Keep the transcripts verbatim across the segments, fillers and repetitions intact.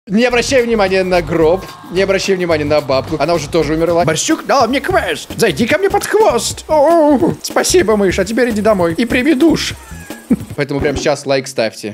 Не обращай внимания на гроб, не обращай внимания на бабку. Она уже тоже умерла. Борщук дал мне квест. Зайди ко мне под хвост. О-о-о. Спасибо, мышь, а теперь иди домой и прими душ. Поэтому прямо сейчас лайк ставьте.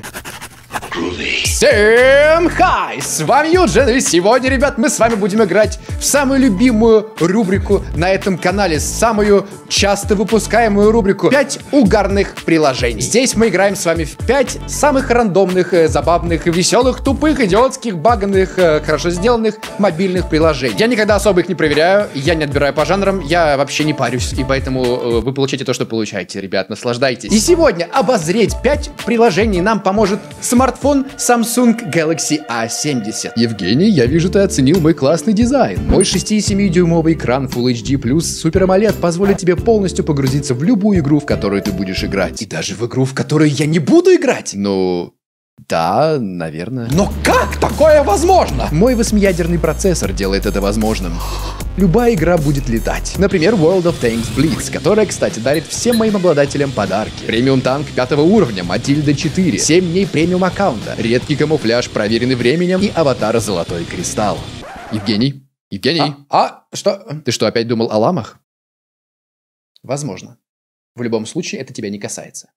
Всем хай! С вами Юджин, и сегодня, ребят, мы с вами будем играть в самую любимую рубрику на этом канале, самую часто выпускаемую рубрику пять угарных приложений. Здесь мы играем с вами в пять самых рандомных, забавных, веселых, тупых, идиотских, баганных, хорошо сделанных мобильных приложений. Я никогда особо их не проверяю, я не отбираю по жанрам, я вообще не парюсь, и поэтому вы получаете то, что получаете, ребят, наслаждайтесь. И сегодня обозреть пять приложений нам поможет смартфон Samsung Galaxy A семьдесят. Евгений, я вижу, ты оценил мой классный дизайн. Мой шесть и семь дюймовый экран Full эйч ди плюс Super AMOLED позволит тебе полностью погрузиться в любую игру, в которую ты будешь играть. И даже в игру, в которую я не буду играть. Ну... Да, наверное. Но как такое возможно? Мой восьмиядерный процессор делает это возможным. Любая игра будет летать. Например, World of Tanks Blitz, которая, кстати, дарит всем моим обладателям подарки. Премиум танк пятого уровня, Матильда четыре, семь дней премиум аккаунта, редкий камуфляж, проверенный временем, и аватар Золотой Кристалл. Евгений? Евгений? А, а что? Ты что, опять думал о ламах? Возможно. В любом случае, это тебя не касается.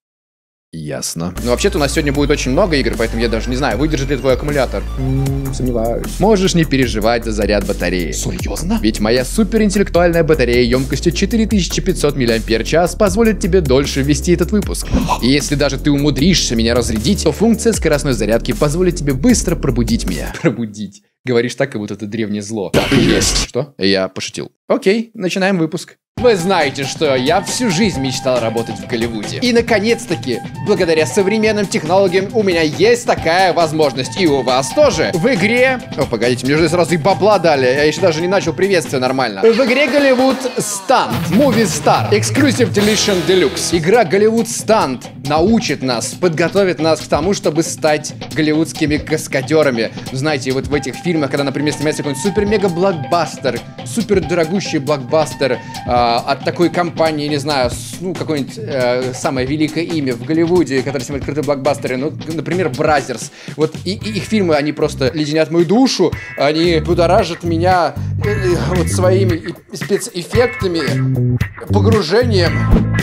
Ясно. Ну, вообще-то у нас сегодня будет очень много игр, поэтому я даже не знаю, выдержит ли твой аккумулятор. М-м, сомневаюсь. Можешь не переживать за заряд батареи. Серьезно? Ведь моя суперинтеллектуальная батарея емкостью четыре тысячи пятьсот миллиампер-час позволит тебе дольше вести этот выпуск. И если даже ты умудришься меня разрядить, то функция скоростной зарядки позволит тебе быстро пробудить меня. Пробудить. Говоришь так, как будто это древнее зло. Так и есть. Что? Я пошутил. Окей, начинаем выпуск. Вы знаете, что я всю жизнь мечтал работать в Голливуде. И наконец-таки, благодаря современным технологиям, у меня есть такая возможность. И у вас тоже. В игре... О, погодите, мне же сразу и бабла дали. Я еще даже не начал приветствие нормально. В игре Голливуд Stunt Movie Star Exclusive Deletion Deluxe. Игра Голливуд Stunt научит нас, подготовит нас к тому, чтобы стать голливудскими каскадерами. Знаете, вот в этих фильмах, когда, например, снимается какой-нибудь супер-мега-блокбастер, супер-дорогущий блокбастер, э, от такой компании, не знаю, с, ну, какое-нибудь э, самое великое имя в Голливуде, которое снимает крутые блокбастеры, ну, например, Бразерс. Вот и, и их фильмы, они просто леденят мою душу, они будоражат меня э, э, вот своими спецэффектами, погружением.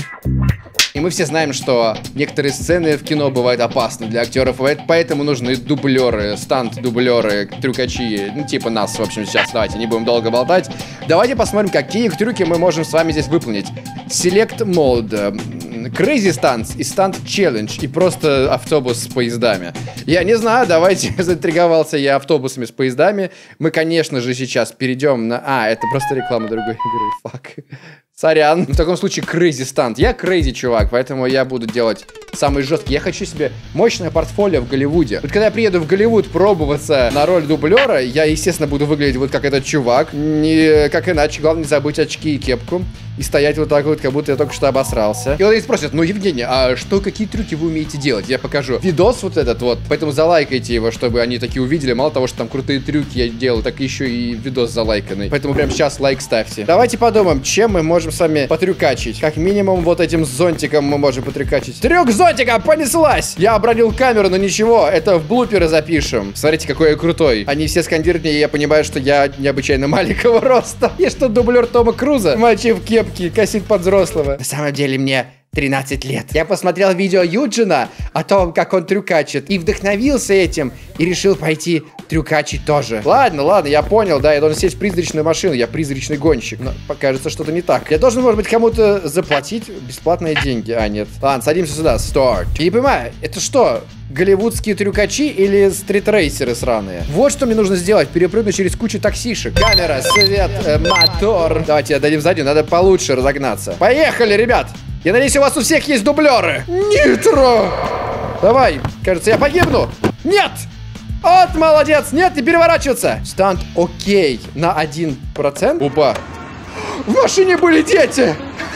И мы все знаем, что некоторые сцены в кино бывают опасны для актеров, поэтому нужны дублеры, стант-дублеры, трюкачи, ну типа нас, в общем, сейчас. Давайте не будем долго болтать. Давайте посмотрим, какие трюки мы можем с вами здесь выполнить. Select Mode, Crazy Stunts и Stunt Challenge, и просто автобус с поездами. Я не знаю, давайте, заинтриговался я автобусами с поездами. Мы, конечно же, сейчас перейдем на... А, это просто реклама другой игры, фак. Сорян. В таком случае crazy stunt. Я crazy чувак, поэтому я буду делать самый жесткий. Я хочу себе мощное портфолио в Голливуде. Вот когда я приеду в Голливуд пробоваться на роль дублера, я, естественно, буду выглядеть вот как этот чувак. Не как иначе. Главное не забыть очки и кепку. И стоять вот так вот, как будто я только что обосрался. И вот они спросят: ну, Евгений, а что, какие трюки вы умеете делать? Я покажу видос вот этот вот. Поэтому залайкайте его, чтобы они такие увидели. Мало того, что там крутые трюки я делаю, так еще и видос залайканный. Поэтому прямо сейчас лайк ставьте. Давайте подумаем, чем мы можем с вами потрюкачить. Как минимум вот этим зонтиком мы можем потрюкачить. Трюк зонтика понеслась! Я обронил камеру, но ничего, это в блуперы запишем. Смотрите, какой я крутой. Они все скандируют мне, и я понимаю, что я необычайно маленького роста. Я что, дублер Тома Круза? Мальчик в кепке, косит под взрослого. На самом деле мне тринадцать лет. Я посмотрел видео Юджина о том, как он трюкачит, и вдохновился этим, и решил пойти трюкачить тоже. Ладно, ладно, я понял, да, я должен сесть в призрачную машину, я призрачный гонщик. Но покажется, что-то не так. Я должен, может быть, кому-то заплатить бесплатные деньги. А, нет. Ладно, садимся сюда. Start. Я не понимаю, это что? Голливудские трюкачи или стритрейсеры сраные? Вот что мне нужно сделать. Перепрыгнуть через кучу таксишек. Камера, свет, э, мотор. Давайте отдадим заднюю, надо получше разогнаться. Поехали, ребят! Я надеюсь, у вас у всех есть дублеры. Нитро! Давай, кажется, я погибну. Нет! Вот, молодец! Нет, не переворачиваться! Стант окей на один процент. Опа! В машине были дети!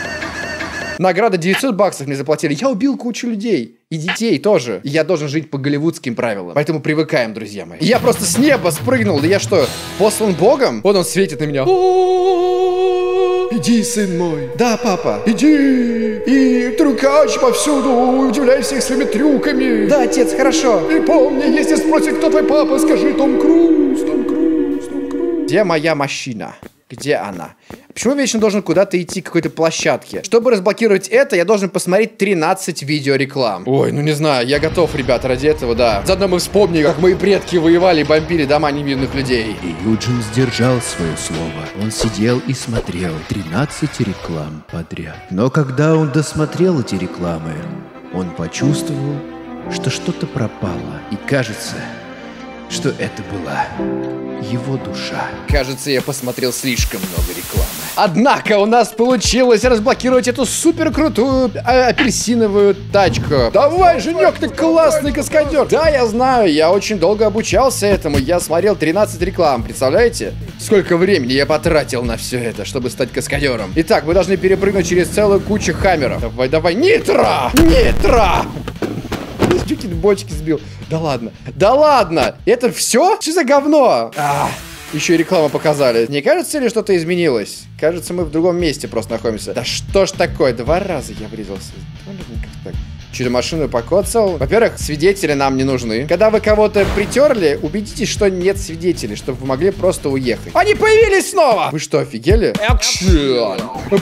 Награда девятьсот баксов мне заплатили. Я убил кучу людей. И детей тоже. И я должен жить по голливудским правилам. Поэтому привыкаем, друзья мои. Я просто с неба спрыгнул. Да я что, послан богом? Вот он светит на меня. Иди, сын мой. Да, папа. Иди. И трюкач повсюду, удивляй всех своими трюками. Да, отец, хорошо. И помни, если спросит, кто твой папа, скажи Том Круз, Том Круз, Том Круз. Где моя машина? Где она? Почему я вечно должен куда-то идти к какой-то площадке? Чтобы разблокировать это, я должен посмотреть тринадцать видеореклам. Ой, ну не знаю, я готов, ребят, ради этого, да. Заодно мы вспомним, как мои предки воевали и бомбили дома невинных людей. И Юджин сдержал свое слово. Он сидел и смотрел тринадцать реклам подряд. Но когда он досмотрел эти рекламы, он почувствовал, что что-то пропало. И кажется, что это была его душа. Кажется, я посмотрел слишком много рекламы. Однако у нас получилось разблокировать эту супер крутую а, апельсиновую тачку. Давай, Женек, ты классный каскадер. Да, я знаю, я очень долго обучался этому. Я смотрел тринадцать реклам, представляете? Сколько времени я потратил на все это, чтобы стать каскадером. Итак, мы должны перепрыгнуть через целую кучу хаммеров. Давай, давай, нитро! Нитро! Чуть бочки сбил. Да ладно. Да ладно! Это все? Что за говно? А, еще и рекламу показали. Не кажется ли, что-то изменилось? Кажется, мы в другом месте просто находимся. Да что ж такое? Два раза я врезался. Чудо машину покоцал. Во-первых, свидетели нам не нужны. Когда вы кого-то притерли, убедитесь, что нет свидетелей, чтобы вы могли просто уехать. Они появились снова! Вы что, офигели? Экшн!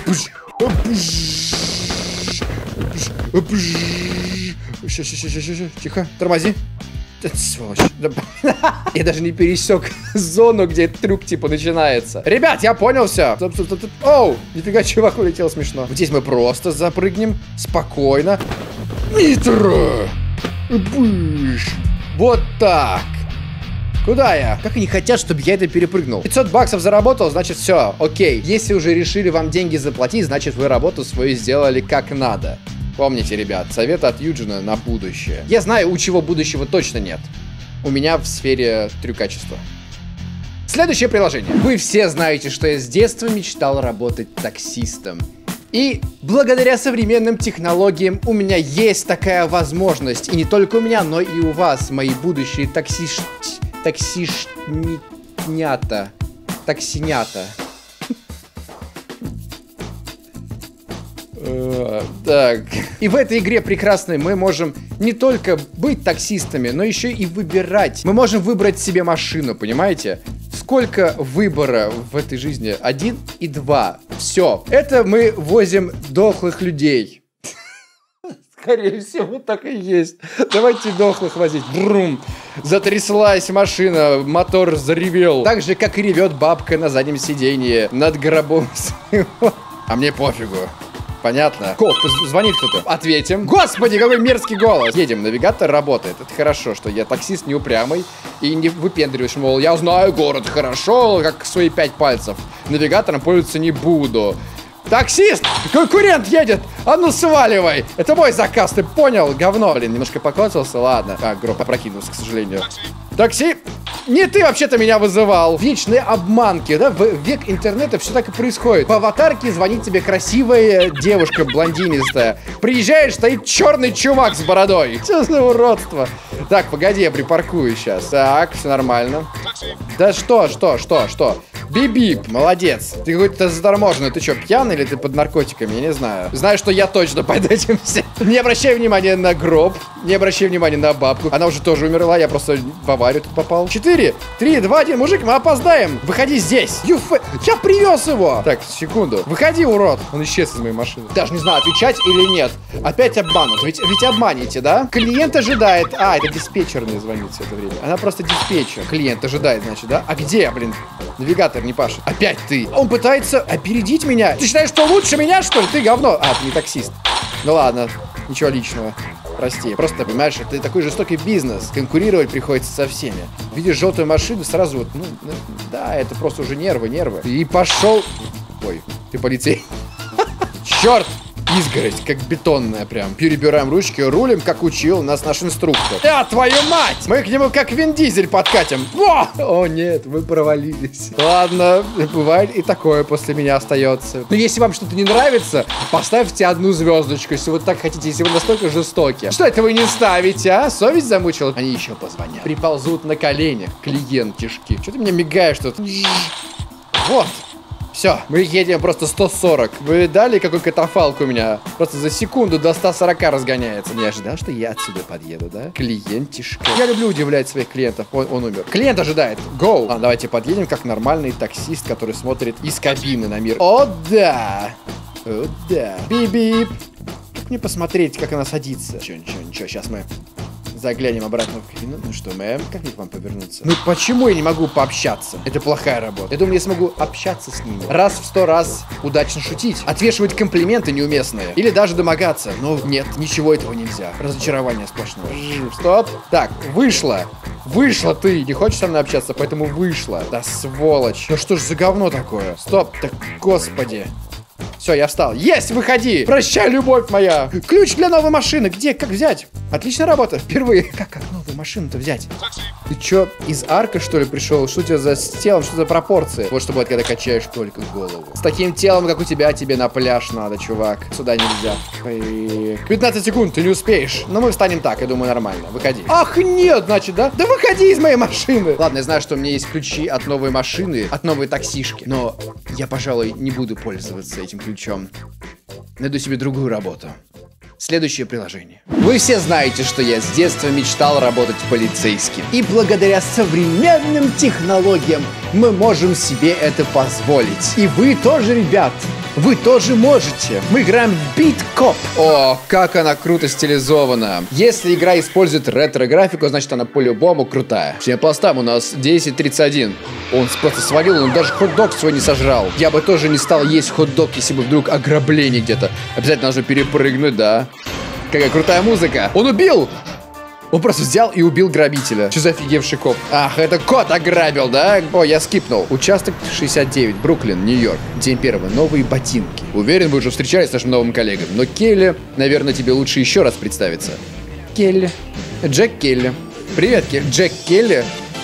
Сейчас, сейчас, сейчас, сейчас, тихо, тормози. Сволочь. Я даже не пересек зону, где трюк типа начинается. Ребят, я понял все. Оу, нифига, чувак улетел смешно. Вот здесь мы просто запрыгнем спокойно. Нитро! Вот так. Куда я? Как они хотят, чтобы я это перепрыгнул? пятьсот баксов заработал, значит все, окей. Если уже решили вам деньги заплатить, значит вы работу свою сделали как надо. Помните, ребят, совет от Юджина на будущее. Я знаю, у чего будущего точно нет. У меня в сфере трюкачества. Следующее приложение. Вы все знаете, что я с детства мечтал работать таксистом. И благодаря современным технологиям у меня есть такая возможность. И не только у меня, но и у вас, мои будущие таксиш... таксишнята. Таксинята. Так. И в этой игре прекрасной мы можем не только быть таксистами, но еще и выбирать. Мы можем выбрать себе машину, понимаете? Сколько выбора в этой жизни? Один и два. Все. Это мы возим дохлых людей. Скорее всего, так и есть. Давайте дохлых возить. Брум. Затряслась машина, мотор заревел. Так же, как и ревет бабка на заднем сиденье над гробом своего. А мне пофигу. Понятно. Кот, звонит кто-то. Ответим. Господи, какой мерзкий голос. Едем, навигатор работает. Это хорошо, что я таксист не упрямый и не выпендриваешь, мол, я знаю город хорошо, как свои пять пальцев. Навигатором пользоваться не буду. Таксист! Конкурент едет! А ну сваливай! Это мой заказ, ты понял? Говно. Блин, немножко покоцался, ладно. А, гроб опрокинулся, к сожалению. Такси! Не ты вообще-то меня вызывал. Вечные обманки, да? В век интернета все так и происходит. По аватарке звонит тебе красивая девушка блондинистая. Приезжаешь, стоит черный чувак с бородой. Что за уродство? Так, погоди, я припаркую сейчас. Так, все нормально. Да что, что, что, что? Бип-бип, молодец. Ты какой-то заторможенный. Ты что, пьяный или ты под наркотиками? Я не знаю. Знаю, что я точно под этим всем. Не обращай внимания на гроб. Не обращай внимания на бабку. Она уже тоже умерла. Я просто в аварию тут попал. Четыре, три, два, один. Мужик, мы опоздаем. Выходи здесь. Юфе. Я привез его. Так, секунду. Выходи, урод. Он исчез из моей машины. Даже не знаю, отвечать или нет. Опять обманут. Ведь, ведь обманете, да? Клиент ожидает. А, это диспетчерный звонит все это время. Она просто диспетчер. Клиент ожидает, значит, да? А где, блин? Навигатор не пашет. Опять ты. Он пытается опередить меня. Ты считаешь, что лучше меня, что ли? Ты говно. А, ты не таксист. Ну ладно, ничего личного. Прости. Просто, понимаешь, это такой жестокий бизнес. Конкурировать приходится со всеми. Видишь желтую машину, сразу вот, ну, да, это просто уже нервы, нервы. И пошел... Ой, ты полицей. Черт! Изгородь, как бетонная прям. Перебираем ручки, рулим, как учил нас наш инструктор. А, твою мать! Мы к нему как Вин Дизель подкатим. О, О нет, мы провалились. Ладно, бывает и такое после меня остается. Но если вам что-то не нравится, поставьте одну звездочку, если вы так хотите, если вы настолько жестоки. Что это вы не ставите, а? Совесть замучила? Они еще позвонят. Приползут на коленях, клиентишки. Что ты мне мигаешь тут? Вот. Все, мы едем просто сто сорок. Вы видали, какой катафалк у меня? Просто за секунду до ста сорока разгоняется. Не ожидал, что я отсюда подъеду, да? Клиентишка. Я люблю удивлять своих клиентов. Он, он умер. Клиент ожидает. Гоу. Ладно, давайте подъедем, как нормальный таксист, который смотрит из кабины на мир. О, да. О, да. Бип-бип. Как мне посмотреть, как она садится? Чё, ничего, ничего, сейчас мы... заглянем обратно в кабину. Ну что, мэм, как мне к вам повернуться? Ну почему я не могу пообщаться? Это плохая работа. Я думаю, я смогу общаться с ними. Раз в сто раз удачно шутить. Отвешивать комплименты неуместные. Или даже домогаться. Но нет, ничего этого нельзя. Разочарование сплошное. Стоп. Так, вышла. Вышла ты. Не хочешь со мной общаться, поэтому вышла. Да сволочь. Ну что ж за говно такое? Стоп. Так, господи. Все, я встал. Есть, выходи! Прощай, любовь моя! Ключ для новой машины. Где? Как взять? Отличная работа. Впервые. Как, как новую машину-то взять? Ты чё, из арка, что ли, пришел? Что у тебя за телом? Что за пропорции? Вот что будет, когда качаешь только голову. С таким телом, как у тебя, тебе на пляж надо, чувак. Сюда нельзя. пятнадцать секунд, ты не успеешь. Но мы встанем так, я думаю, нормально. Выходи. Ах, нет, значит, да? Да выходи из моей машины. Ладно, я знаю, что у меня есть ключи от новой машины, от новой таксишки. Но я, пожалуй, не буду пользоваться этим ключом. Найду себе другую работу. Следующее приложение. Вы все знаете, что я с детства мечтал работать полицейским. И благодаря современным технологиям мы можем себе это позволить. И вы тоже, ребят. Вы тоже можете. Мы играем в Beat Cop. О, как она круто стилизована. Если игра использует ретро-графику, значит она по-любому крутая. Всем постам, у нас десять тридцать один. Он просто свалил, он даже хот-дог свой не сожрал. Я бы тоже не стал есть хот-дог, если бы вдруг ограбление где-то. Обязательно нужно перепрыгнуть, да. Какая крутая музыка. Он убил! Он просто взял и убил грабителя. Что за офигевший коп? Ах, это кот ограбил, да? О, я скипнул. Участок шестьдесят девять, Бруклин, Нью-Йорк. День первый. Новые ботинки. Уверен, вы уже встречались с нашим новым коллегой. Но Келли, наверное, тебе лучше еще раз представиться. Келли. Джек Келли. Привет, Келли. Джек Келли.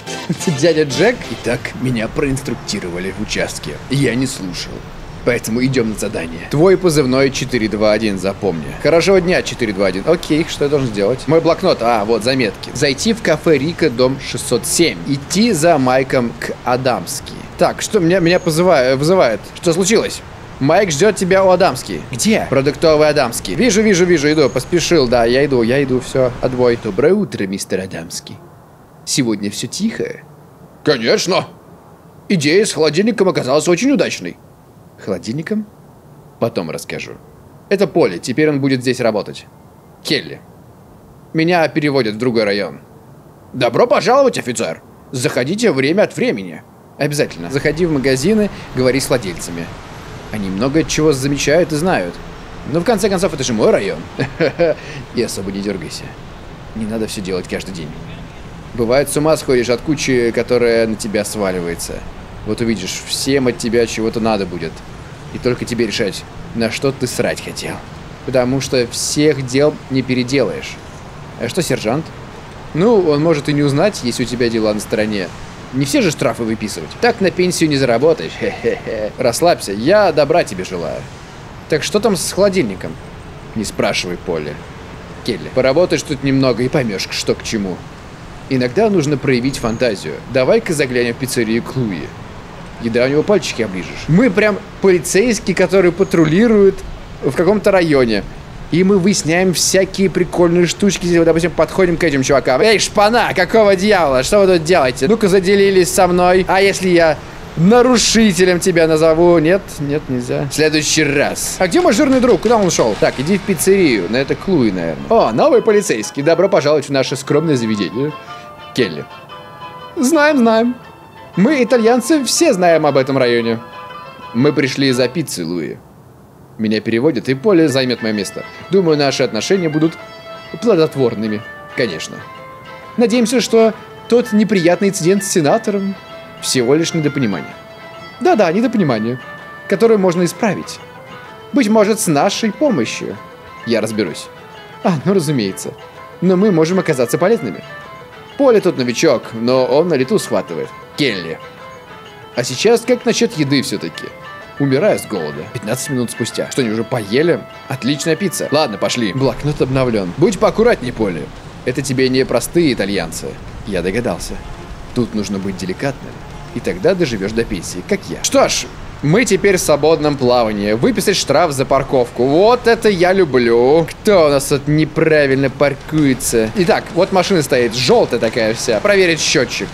Дядя Джек. Итак, меня проинструктировали в участке. Я не слушал. Поэтому идем на задание. Твой позывной четыре два один, запомни. Хорошего дня, четыре два один. Окей, что я должен сделать? Мой блокнот, а, вот заметки. Зайти в кафе Рика, дом шестьсот семь. Идти за Майком к Адамски. Так, что меня, меня позывает, вызывает? Что случилось? Майк ждет тебя у Адамски. Где? Продуктовый Адамски. Вижу, вижу, вижу, иду. Поспешил, да, я иду, я иду, все, отбой. Доброе утро, мистер Адамски. Сегодня все тихо? Конечно. Идея с холодильником оказалась очень удачной. Холодильником? Потом расскажу. Это Поле, теперь он будет здесь работать. Келли. Меня переводят в другой район. Добро пожаловать, офицер. Заходите время от времени. Обязательно. Заходи в магазины, говори с владельцами. Они много чего замечают и знают. Но в конце концов, это же мой район. И особо не дергайся. Не надо все делать каждый день. Бывает, с ума сходишь от кучи, которая на тебя сваливается. Вот увидишь, всем от тебя чего-то надо будет. И только тебе решать, на что ты срать хотел. Потому что всех дел не переделаешь. А что, сержант? Ну, он может и не узнать, если у тебя дела на стороне. Не все же штрафы выписывать. Так на пенсию не заработаешь. Хе-хе-хе. Расслабься, я добра тебе желаю. Так что там с холодильником? Не спрашивай, Поле. Келли, поработаешь тут немного и поймешь, что к чему. Иногда нужно проявить фантазию. Давай-ка заглянем в пиццерию Клуи. Еда у него пальчики оближешь. Мы прям полицейские, которые патрулируют в каком-то районе. И мы выясняем всякие прикольные штучки. Здесь, допустим, подходим к этим чувакам. Эй, шпана, какого дьявола? Что вы тут делаете? Ну-ка, заделились со мной. А если я нарушителем тебя назову? Нет, нет, нельзя. В следующий раз. А где мой жирный друг? Куда он ушел? Так, иди в пиццерию. На это Клуи, наверное. О, новый полицейский. Добро пожаловать в наше скромное заведение. Келли. Знаем, знаем. Мы, итальянцы, все знаем об этом районе. Мы пришли за пиццей, Луи. Меня переводят, и Поле займет мое место. Думаю, наши отношения будут плодотворными. Конечно. Надеемся, что тот неприятный инцидент с сенатором всего лишь недопонимание. Да-да, недопонимание, которое можно исправить. Быть может, с нашей помощью. Я разберусь. А, ну разумеется. Но мы можем оказаться полезными. Поле тут новичок, но он на лету схватывает. Келли. А сейчас как насчет еды все-таки? Умираю с голода. пятнадцать минут спустя. Что, они уже поели? Отличная пицца. Ладно, пошли. Блокнот обновлен. Будь поаккуратней, Поле. Это тебе не простые итальянцы. Я догадался. Тут нужно быть деликатным. И тогда доживешь до пенсии, как я. Что ж, Мы теперь в свободном плавании. Выписать штраф за парковку. Вот это я люблю. Кто у нас тут неправильно паркуется? Итак, вот машина стоит. Желтая такая вся. Проверить счетчик.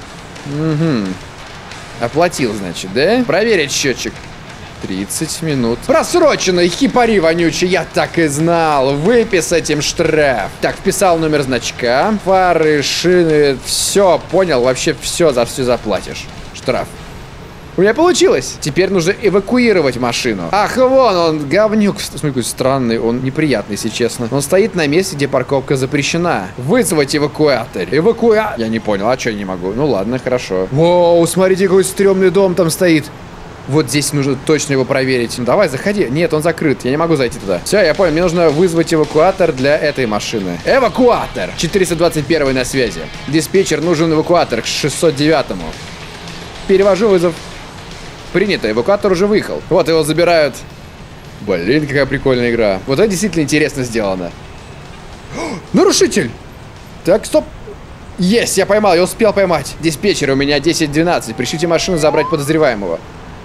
Угу. Оплатил, значит, да? Проверить счетчик. тридцать минут. Просрочено, хипари вонючий. Я так и знал. Выписать им штраф. Так, вписал номер значка. Фары, шины. Все, понял. Вообще все за все заплатишь. Штраф. У меня получилось. Теперь нужно эвакуировать машину. Ах, вон он, говнюк. Смотри, какой странный. Он неприятный, если честно. Он стоит на месте, где парковка запрещена. Вызвать эвакуатор. Эвакуа... Я не понял, а что я не могу? Ну ладно, хорошо. Воу, смотрите, какой стрёмный дом там стоит. Вот здесь нужно точно его проверить. Ну, давай, заходи. Нет, он закрыт. Я не могу зайти туда. Все, я понял. Мне нужно вызвать эвакуатор для этой машины. Эвакуатор! четыреста двадцать первый на связи. Диспетчер, нужен эвакуатор к шестьсот девятому. Перевожу вызов. Принято, эвакуатор уже выехал. Вот его забирают. Блин, какая прикольная игра. Вот это действительно интересно сделано. Нарушитель! Так, стоп. Есть, я поймал, я успел поймать. Диспетчер, у меня десять двенадцать. Пришлите машину забрать подозреваемого.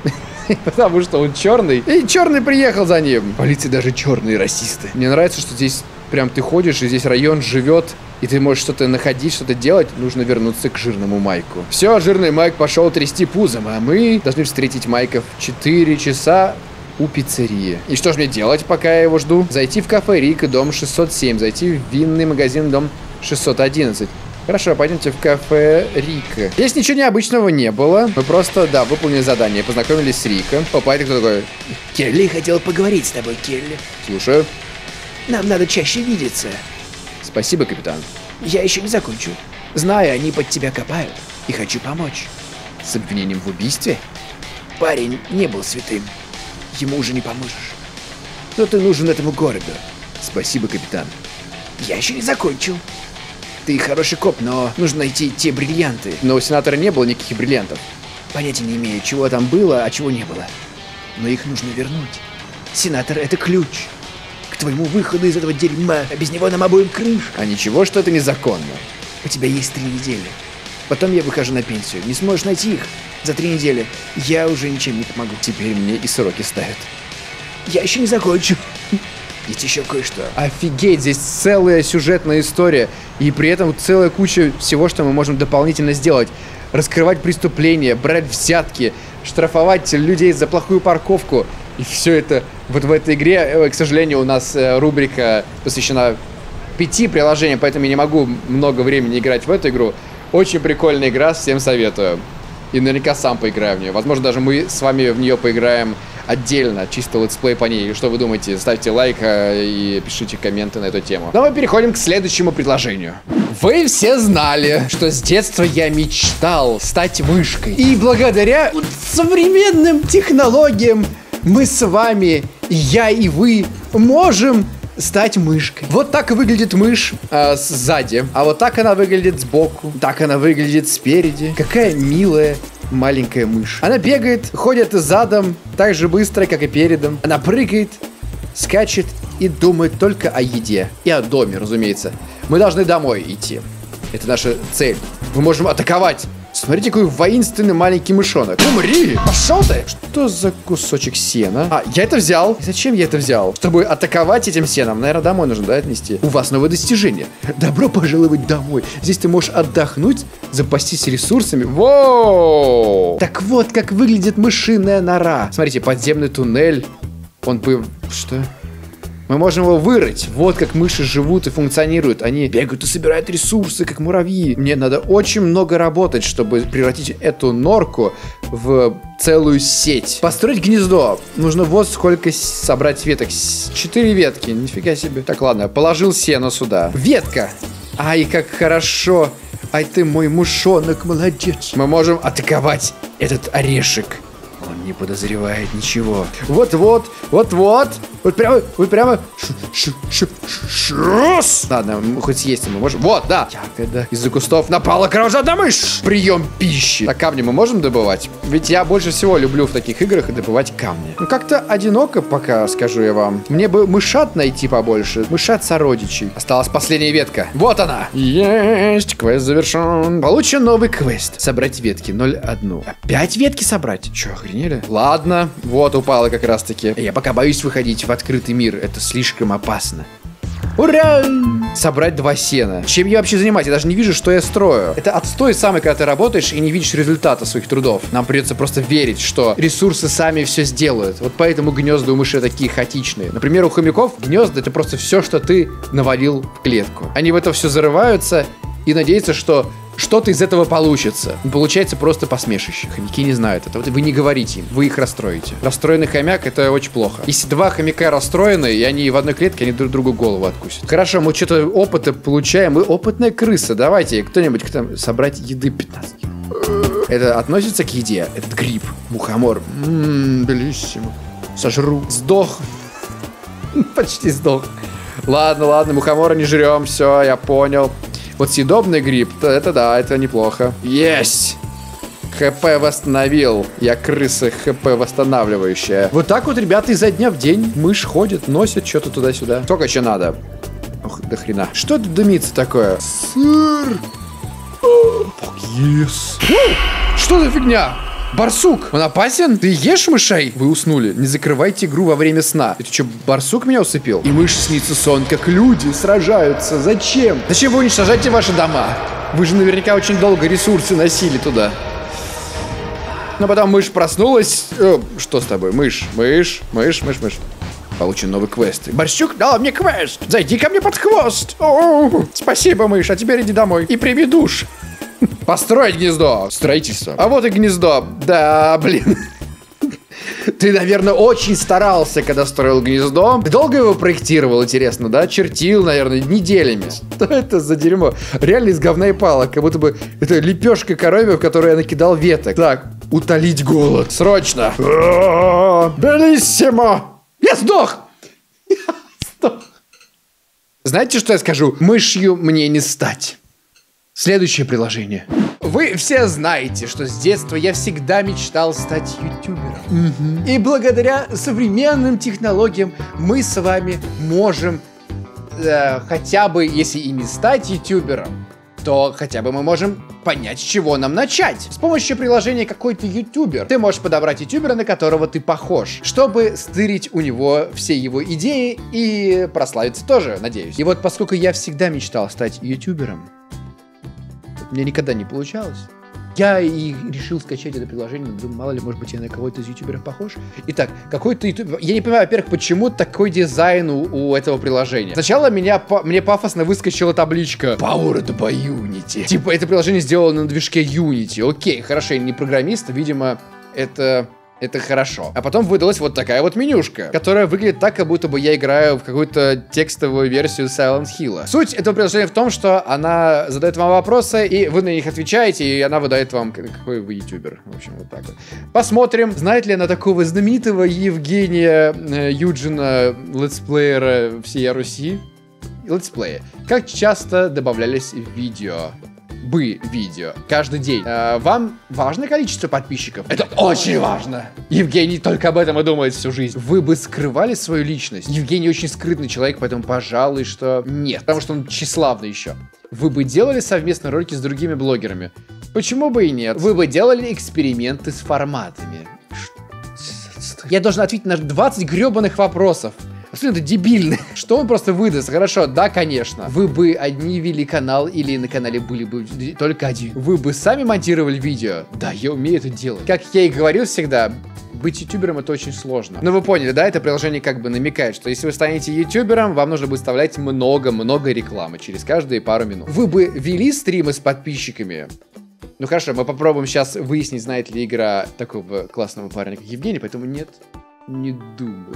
Потому что он черный. И черный приехал за ним. Полиция даже черные расисты. Мне нравится, что здесь прям ты ходишь, и здесь район живет. И ты можешь что-то находить, что-то делать. Нужно вернуться к жирному Майку. Все, жирный Майк пошел трясти пузом. А мы должны встретить Майка в четыре часа у пиццерии. И что же мне делать, пока я его жду? Зайти в кафе Рика, дом шестьсот семь. Зайти в винный магазин, дом шестьсот одиннадцать. Хорошо, пойдемте в кафе Рика. Здесь ничего необычного не было. Мы просто, да, выполнили задание. Познакомились с Рика. Опа, это кто такой? Келли хотел поговорить с тобой, Келли. Слушаю. Нам надо чаще видеться. Спасибо, капитан. Я еще не закончу. Знаю, они под тебя копают. И хочу помочь. С обвинением в убийстве? Парень не был святым. Ему уже не поможешь. Но ты нужен этому городу. Спасибо, капитан. Я еще не закончил. Ты хороший коп, но нужно найти те бриллианты. Но у сенатора не было никаких бриллиантов. Понятия не имею, чего там было, а чего не было. Но их нужно вернуть. Сенатор — это ключ к твоему выходу из этого дерьма, а без него нам обоим крыш. А ничего, что это незаконно. У тебя есть три недели. Потом я выхожу на пенсию. Не сможешь найти их за три недели. Я уже ничем не помогу. Теперь мне и сроки ставят. Я еще не закончу. Есть еще кое-что. Офигеть, здесь целая сюжетная история. И при этом целая куча всего, что мы можем дополнительно сделать. Раскрывать преступления, брать взятки, штрафовать людей за плохую парковку. И все это вот в этой игре, к сожалению, у нас рубрика посвящена пяти приложениям, поэтому я не могу много времени играть в эту игру. Очень прикольная игра, всем советую. И наверняка сам поиграю в нее. Возможно, даже мы с вами в нее поиграем отдельно, чисто летсплей по ней. Что вы думаете? Ставьте лайк и пишите комменты на эту тему. Ну а мы переходим к следующему предложению. Вы все знали, что с детства я мечтал стать мышкой. И благодаря вот современным технологиям мы с вами, я и вы, можем стать мышкой. Вот так и выглядит мышь э, сзади. А вот так она выглядит сбоку. Так она выглядит спереди. Какая милая маленькая мышь. Она бегает, ходит задом так же быстро, как и передом. Она прыгает, скачет и думает только о еде. И о доме, разумеется. Мы должны домой идти. Это наша цель. Мы можем атаковать. Смотрите, какой воинственный маленький мышонок. Умри! Пошел ты! Что за кусочек сена? А, я это взял. И зачем я это взял? Чтобы атаковать этим сеном. Наверное, домой нужно, да, отнести? У вас новое достижение. Добро пожаловать домой. Здесь ты можешь отдохнуть, запастись ресурсами. Воу! Так вот, как выглядит мышиная нора. Смотрите, подземный туннель. Он по... Что? Мы можем его вырыть. Вот как мыши живут и функционируют. Они бегают и собирают ресурсы, как муравьи. Мне надо очень много работать, чтобы превратить эту норку в целую сеть. Построить гнездо. Нужно вот сколько собрать веток. Четыре ветки. Нифига себе. Так, ладно. Положил сено сюда. Ветка. Ай, как хорошо. Ай, ты мой мышонок, молодец. Мы можем атаковать этот орешек. Он не подозревает ничего. Вот-вот, вот-вот. Вот прямо, вот прямо. Ладно, хоть съесть мы можем. Вот, да. Ягода. Из-за кустов напала кровожадная мышь. Прием пищи. А камни мы можем добывать? Ведь я больше всего люблю в таких играх добывать камни. Ну, как-то одиноко пока, скажу я вам. Мне бы мышат найти побольше. Мышат сородичей. Осталась последняя ветка. Вот она. Есть. Квест завершен. Получен новый квест. Собрать ветки. ноль одну. Опять ветки собрать? Че, охренели? Ладно. Вот упала как раз таки. Я пока боюсь выходить в открытый мир. Это слишком опасно. Ура! Собрать два сена. Чем я вообще занимаюсь? Я даже не вижу, что я строю. Это отстой самый, когда ты работаешь и не видишь результата своих трудов. Нам придется просто верить, что ресурсы сами все сделают. Вот поэтому гнезда у мыши такие хаотичные. Например, у хомяков гнезда — это просто все, что ты навалил в клетку. Они в это все зарываются и надеются, что что-то из этого получится. Получается просто посмешище. Хомяки не знают это. Вы не говорите им, вы их расстроите. Расстроенный хомяк — это очень плохо. Если два хомяка расстроены, и они в одной клетке, они друг другу голову откусят. Хорошо, мы что-то опыта получаем. Мы опытная крыса. Давайте, кто-нибудь кто собрать еды пятнадцать. Это относится к еде. Этот гриб. Мухомор. Ммм, белиссимо. Сожру. Сдох. Почти сдох. Ладно, ладно, мухомора не жрем. Все, я понял. Вот съедобный гриб, то это да, это неплохо. Есть! ХП восстановил. Я крыса ХП восстанавливающая. Вот так вот, ребята, изо дня в день мышь ходит, носит что-то туда-сюда. Сколько еще надо? Ох, до хрена. Что тут дымится такое? Сыр! Yes. Что за фигня? Барсук, он опасен? Ты ешь мышей? Вы уснули. Не закрывайте игру во время сна. Это что, барсук меня усыпил? И мышь снится сон, как люди сражаются. Зачем? Зачем вы уничтожаете ваши дома? Вы же наверняка очень долго ресурсы носили туда. Но потом мышь проснулась. Э, что с тобой? Мышь, мышь, мышь, мышь, мышь. Получен новый квест. Барсук дал мне квест. Зайди ко мне под хвост. О-о-о. Спасибо, мышь. А теперь иди домой и прими душ. Построить гнездо. Строительство. А вот и гнездо. Да, блин. Ты, наверное, очень старался, когда строил гнездо. Ты долго его проектировал, интересно, да? Чертил, наверное, неделями. Что это за дерьмо? Реально из говна и палок. Как будто бы это лепешка коровья, в которой я накидал веток. Так, утолить голод. Срочно. Белиссимо. Я сдох. Я сдох. Знаете, что я скажу? Мышью мне не стать. Следующее приложение. Вы все знаете, что с детства я всегда мечтал стать ютубером. Mm-hmm. И благодаря современным технологиям мы с вами можем э, хотя бы, если и не стать ютубером, то хотя бы мы можем понять, с чего нам начать. С помощью приложения «Какой-то ютубер» ты можешь подобрать ютубера, на которого ты похож, чтобы стырить у него все его идеи и прославиться тоже, надеюсь. И вот поскольку я всегда мечтал стать ютубером, мне никогда не получалось. Я и решил скачать это приложение. Думаю, мало ли, может быть, я на кого-то из ютуберов похож. Итак, какой-то ютубер... Я не понимаю, во-первых, почему такой дизайн у, у этого приложения. Сначала меня, по... мне пафосно выскочила табличка Powered by Unity. Типа, это приложение сделано на движке Unity. Окей, хорошо, я не программист. Видимо, это... Это хорошо. А потом выдалась вот такая вот менюшка, которая выглядит так, как будто бы я играю в какую-то текстовую версию Silent Hill. Суть этого приложения в том, что она задает вам вопросы, и вы на них отвечаете, и она выдает вам, какой вы ютубер. В общем, вот так вот. Посмотрим, знает ли она такого знаменитого Евгения э, Юджина, летсплеера всей Руси. Летсплея. Как часто добавлялись видео? Бы видео каждый день. Э, вам важно количество подписчиков? Это очень важно. Евгений только об этом и думает всю жизнь. Вы бы скрывали свою личность? Евгений очень скрытный человек, поэтому, пожалуй, что нет. Потому что он тщеславный еще. Вы бы делали совместные ролики с другими блогерами? Почему бы и нет? Вы бы делали эксперименты с форматами? Я должен ответить на двадцать гребаных вопросов. Абсолютно дебильный. Что он просто выдаст? Хорошо, да, конечно. Вы бы одни вели канал или на канале были бы только один. Вы бы сами монтировали видео? Да, я умею это делать. Как я и говорил всегда, быть ютубером — это очень сложно. Но вы поняли, да? Это приложение как бы намекает, что если вы станете ютубером, вам нужно будет вставлять много-много рекламы через каждые пару минут. Вы бы вели стримы с подписчиками? Ну хорошо, мы попробуем сейчас выяснить, знает ли игра такого классного парня, как Евгений, поэтому нет, не думаю.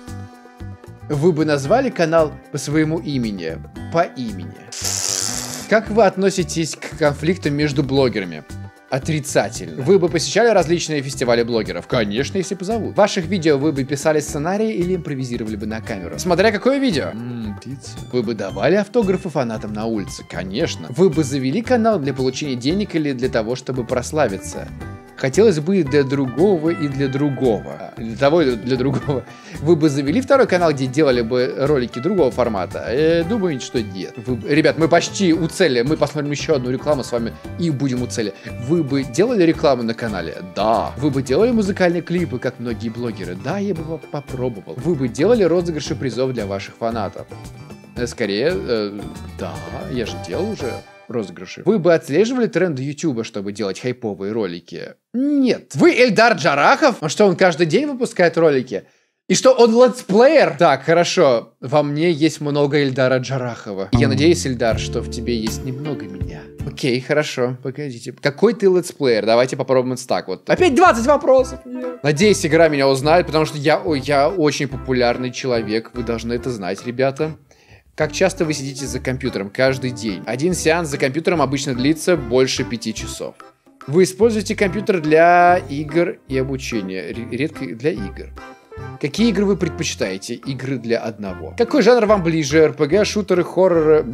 Вы бы назвали канал по своему имени? По имени. Как вы относитесь к конфликтам между блогерами? Отрицательно. Вы бы посещали различные фестивали блогеров? Конечно, если позовут. В ваших видео вы бы писали сценарии или импровизировали бы на камеру? Смотря какое видео. Ммм, пицца. Вы бы давали автографы фанатам на улице? Конечно. Вы бы завели канал для получения денег или для того, чтобы прославиться? Хотелось бы и для другого, и для другого. Для того, и для другого. Вы бы завели второй канал, где делали бы ролики другого формата? Э, думаю, что нет. Вы... Ребят, мы почти у цели. Мы посмотрим еще одну рекламу с вами и будем у цели. Вы бы делали рекламу на канале? Да. Вы бы делали музыкальные клипы, как многие блогеры? Да, я бы попробовал. Вы бы делали розыгрыши призов для ваших фанатов? Скорее, э, да, я же делал уже розыгрыши. Вы бы отслеживали тренды Ютуба, чтобы делать хайповые ролики? Нет. Вы Эльдар Джарахов? А что, он каждый день выпускает ролики? И что, он летсплеер? Так, хорошо. Во мне есть много Эльдара Джарахова. Я надеюсь, Эльдар, что в тебе есть немного меня. Окей, хорошо. Погодите. Какой ты летсплеер? Давайте попробуем так вот. Опять двадцать вопросов. Нет. Надеюсь, игра меня узнает, потому что я, ой, я очень популярный человек. Вы должны это знать, ребята. Как часто вы сидите за компьютером? Каждый день. Один сеанс за компьютером обычно длится больше пяти часов. Вы используете компьютер для игр и обучения. Редко для игр. Какие игры вы предпочитаете? Игры для одного. Какой жанр вам ближе? эр пи джи, шутеры, хорроры?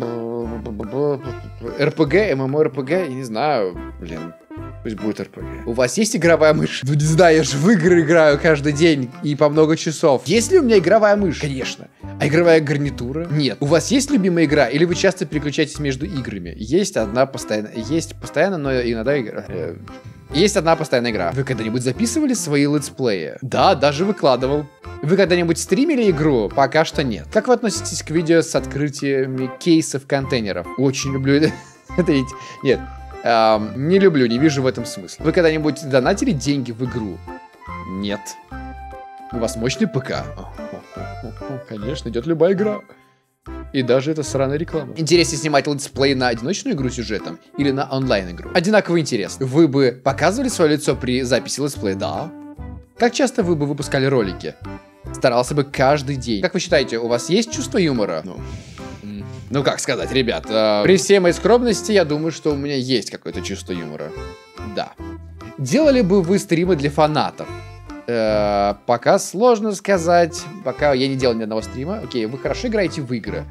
эр пи джи, эм эм о эр пи джи? Я не знаю. Блин. Пусть будет эр пи джи. У вас есть игровая мышь? Ну не знаю, я же в игры играю каждый день и по много часов. Есть ли у меня игровая мышь? Конечно. А игровая гарнитура? Нет. У вас есть любимая игра? Или вы часто переключаетесь между играми? Есть одна постоянно. Есть постоянно, но иногда игра. Есть одна постоянная игра. Вы когда-нибудь записывали свои летсплеи? Да, даже выкладывал. Вы когда-нибудь стримили игру? Пока что нет. Как вы относитесь к видео с открытиями кейсов контейнеров? Очень люблю это. Это ведь... Нет. Эм, не люблю, не вижу в этом смысла. Вы когда-нибудь донатили деньги в игру? Нет. У вас мощный ПК? Конечно, идет любая игра. И даже это сраная реклама. Интереснее снимать летсплей на одиночную игру с сюжетом или на онлайн-игру? Одинаково интересно. Вы бы показывали свое лицо при записи летсплея? Да. Как часто вы бы выпускали ролики? Старался бы каждый день. Как вы считаете, у вас есть чувство юмора? Ну, ну как сказать, ребят, э, при всей моей скромности, я думаю, что у меня есть какое-то чувство юмора. Да. Делали бы вы стримы для фанатов? Э, пока сложно сказать. Пока я не делал ни одного стрима. Окей, вы хорошо играете в игры.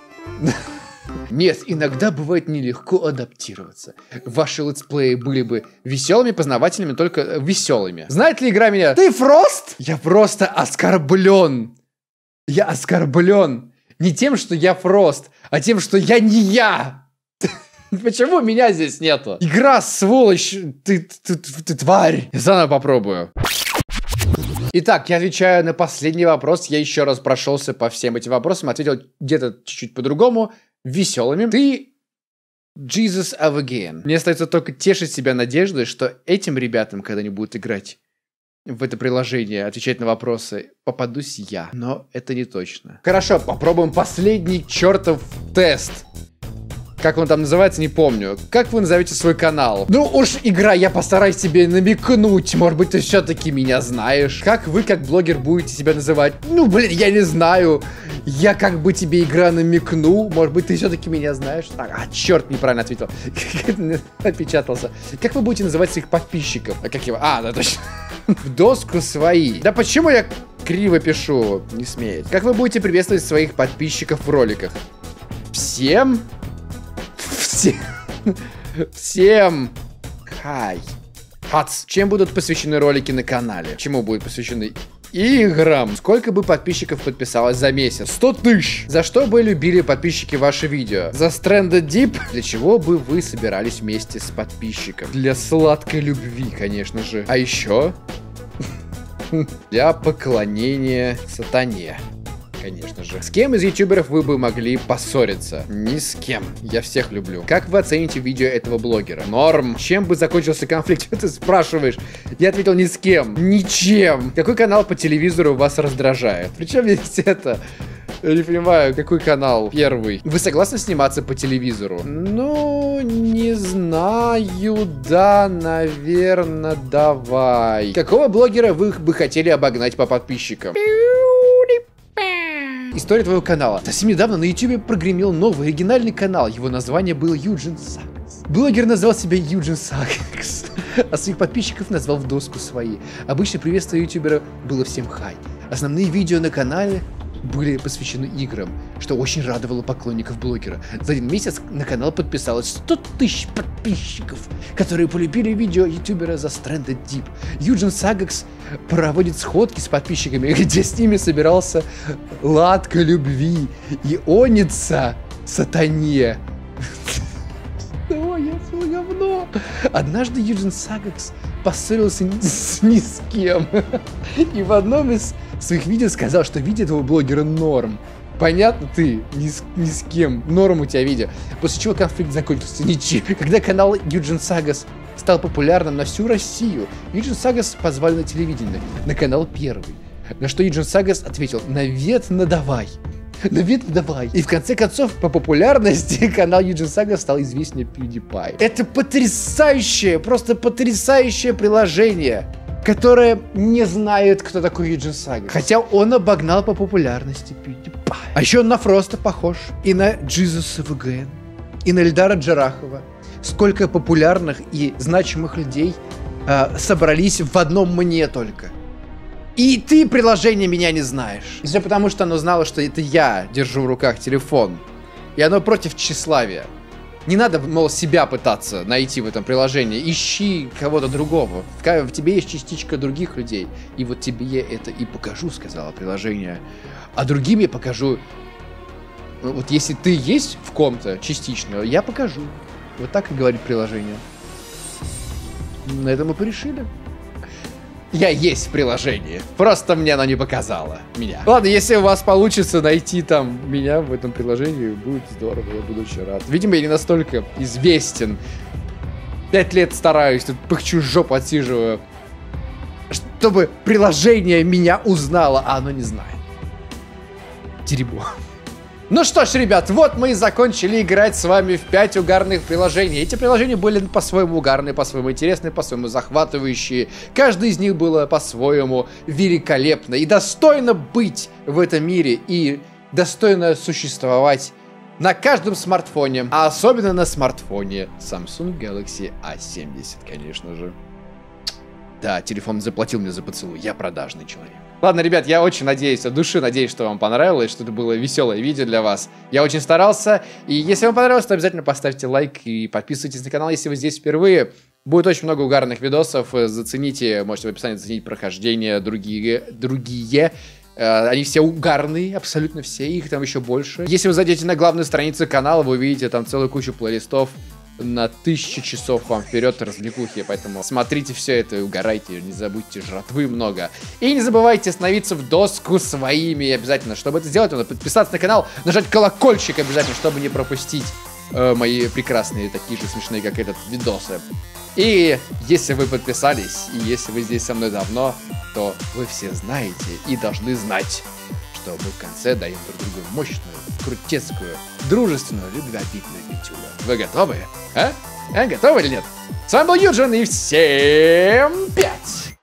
Нет, иногда бывает нелегко адаптироваться. Ваши летсплеи были бы веселыми, познавательными, только веселыми. Знает ли игра меня? Ты Фрост? Я просто оскорблен. Я оскорблен. Не тем, что я Фрост, а тем, что я не я. Почему меня здесь нету? Игра, сволочь, ты, ты, ты, ты тварь. Я заново попробую. Итак, я отвечаю на последний вопрос. Я еще раз прошелся по всем этим вопросам, ответил где-то чуть-чуть по-другому, веселыми. Ты Jesus of Again. Мне остается только тешить себя надеждой, что этим ребятам, когда они будут играть в это приложение, отвечать на вопросы, попадусь я. Но это не точно. Хорошо, попробуем последний чертов тест. Как он там называется, не помню. Как вы назовете свой канал? Ну уж, игра, я постараюсь тебе намекнуть. Может быть, ты все-таки меня знаешь. Как вы, как блогер, будете себя называть? Ну, блин, я не знаю. Я как бы тебе, игра, намекну. Может быть, ты все-таки меня знаешь. Так, а, черт, неправильно ответил. Отпечатался. Как вы будете называть своих подписчиков? А как его? А, да, точно. В доску свои. Да почему я криво пишу? Не смеет. Как вы будете приветствовать своих подписчиков в роликах? Всем... Всем... Всем... Хай. Хац. Чем будут посвящены ролики на канале? Чему будут посвящены? Играм. Сколько бы подписчиков подписалось за месяц? сто тысяч. За что бы любили подписчики ваши видео? За Stranded Deep? Для чего бы вы собирались вместе с подписчиком? Для сладкой любви, конечно же. А еще... Для поклонения сатане. Конечно же. С кем из ютуберов вы бы могли поссориться? Ни с кем. Я всех люблю. Как вы оцените видео этого блогера? Норм. Чем бы закончился конфликт? Что ты спрашиваешь? Я ответил ни с кем. Ничем. Какой канал по телевизору вас раздражает? Причем здесь это... Я не понимаю, какой канал? Первый. Вы согласны сниматься по телевизору? Ну, не знаю. Да, наверное, давай. Какого блогера вы бы хотели обогнать по подписчикам? История твоего канала. Совсем недавно на ютубе прогремел новый оригинальный канал. Его название было Юджин Сак. Блогер назвал себя Юджин Сагекс, а своих подписчиков назвал в доску свои. Обычно приветствие ютубера было всем хай. Основные видео на канале были посвящены играм, что очень радовало поклонников блогера. За один месяц на канал подписалось сто тысяч подписчиков, которые полюбили видео ютубера The Stranded Deep. Юджин Сагекс проводит сходки с подписчиками, где с ними собирался Ладка любви и онится сатане. Ой, я свое говно. Однажды Юджин Сагекс поссорился ни с, ни с кем. И в одном из своих видео сказал, что видит этого блогера норм. Понятно, ты ни с, ни с кем. Норм у тебя видео. После чего конфликт закончился ничем. Когда канал Юджин Сагекс стал популярным на всю Россию, Юджин Сагекс позвали на телевидение, на канал Первый. На что Юджин Сагекс ответил: навет надавай. Навет давай. И в конце концов, по популярности канал Юджин Сагекс стал известнее PewDiePie. Это потрясающее, просто потрясающее приложение, которое не знает, кто такой Юджин Сагекс. Хотя он обогнал по популярности PewDiePie. А еще он на Фроста похож. И на Джизуса вэ гэ эн. И на Эльдара Джарахова. Сколько популярных и значимых людей э, собрались в одном мне только. И ты приложение меня не знаешь. Все потому, что оно знало, что это я держу в руках телефон. И оно против тщеславия. Не надо, мол, себя пытаться найти в этом приложении. Ищи кого-то другого. В тебе есть частичка других людей. И вот тебе я это и покажу, сказала приложение. А другим я покажу. Вот если ты есть в ком-то частично, я покажу. Вот так и говорит приложение. На этом мы порешили. Я есть в приложении. Просто мне оно не показало меня. Ладно, если у вас получится найти там меня в этом приложении, будет здорово, я буду очень рад. Видимо, я не настолько известен. Пять лет стараюсь, тут пыхчу жопу отсиживаю, чтобы приложение меня узнало, а оно не знает. Дерьмо. Ну что ж, ребят, вот мы и закончили играть с вами в пять угарных приложений. Эти приложения были по-своему угарные, по-своему интересные, по-своему захватывающие. Каждый из них было по-своему великолепно и достойно быть в этом мире, и достойно существовать на каждом смартфоне, а особенно на смартфоне Samsung Galaxy а семьдесят, конечно же. Да, телефон заплатил мне за поцелуй, я продажный человек. Ладно, ребят, я очень надеюсь, от души надеюсь, что вам понравилось, что это было веселое видео для вас. Я очень старался, и если вам понравилось, то обязательно поставьте лайк и подписывайтесь на канал, если вы здесь впервые. Будет очень много угарных видосов, зацените, можете в описании заценить прохождение, другие, другие. Они все угарные, абсолютно все, их там еще больше. Если вы зайдете на главную страницу канала, вы увидите там целую кучу плейлистов. На тысячу часов вам вперед развлекухи, поэтому смотрите все это и угорайте, не забудьте, жратвы много. И не забывайте становиться в доску своими обязательно. Чтобы это сделать, надо подписаться на канал, нажать колокольчик обязательно, чтобы не пропустить э, мои прекрасные, такие же смешные, как этот, видосы. И если вы подписались, и если вы здесь со мной давно, то вы все знаете и должны знать, что мы в конце даем друг другу мощную, крутецкую, дружественную, любвеобильную пятюлю. Вы готовы? А? А, готовы или нет? С вами был Юджин, и всем пять!